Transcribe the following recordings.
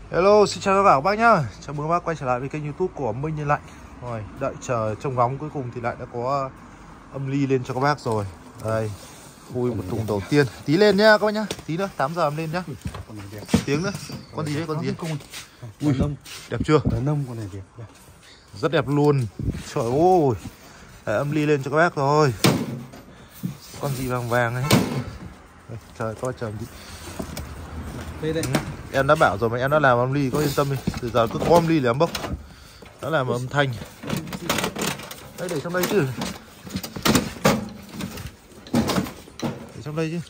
Hello, xin chào các bác nhá. Chào mừng các bác quay trở lại với kênh YouTube của Minh Nhân Lạnh. Rồi, đợi chờ trông ngóng cuối cùng thì lại đã có âm ly lên cho các bác rồi. Đây, khui một thùng đầu tiên. Tí lên nhá các bác nhá. Tí nữa, 8 giờ em lên nhá. Tiếng nữa. Con gì đấy, con gì đấy? Ui, đẹp chưa? Nông con này đẹp. Rất đẹp luôn. Trời ơi. Để âm ly lên cho các bác rồi. Con gì vàng vàng ấy. Đây, trời coi trời đi. Đây. Em đã bảo rồi mà em đã làm âm ly, có yên tâm đi. Từ giờ cứ có âm ly là em bốc. Đó là âm thanh. Đây, để trong đây chứ. Để trong đây chứ.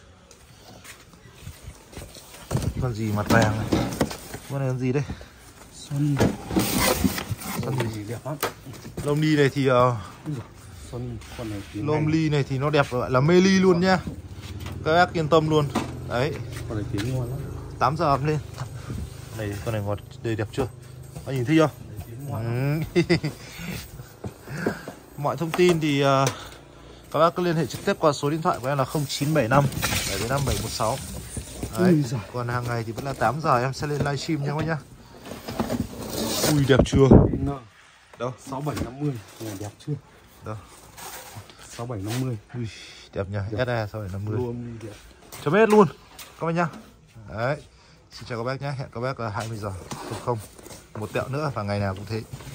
Con gì mặt vàng này? Con này con gì đây? Sony gì đẹp lắm. Lông ly này thì Sony con này lông ly này thì nó đẹp gọi là mê ly luôn nha. Các bác yên tâm luôn. Đấy. Con này tiếng ngon lắm. 8 giờ lên. Này con này ngọt, đây đẹp chưa? Anh nhìn thấy không? Mọi thông tin thì các bác cứ liên hệ trực tiếp qua số điện thoại của em là 0975 775 716. Đấy. Còn hàng ngày thì vẫn là 8 giờ em sẽ lên livestream nha các bác nhá. Ui đẹp chưa? Đâu? 6750. Này đẹp chưa? Đâu? 6750. Ui đẹp nha. SE 6750. Luôn đẹp. Chấm hết luôn các bác nhá. Đấy. Xin chào các bác nhé. Hẹn các bác là 20 giờ 00. Một tẹo nữa và ngày nào cũng thế.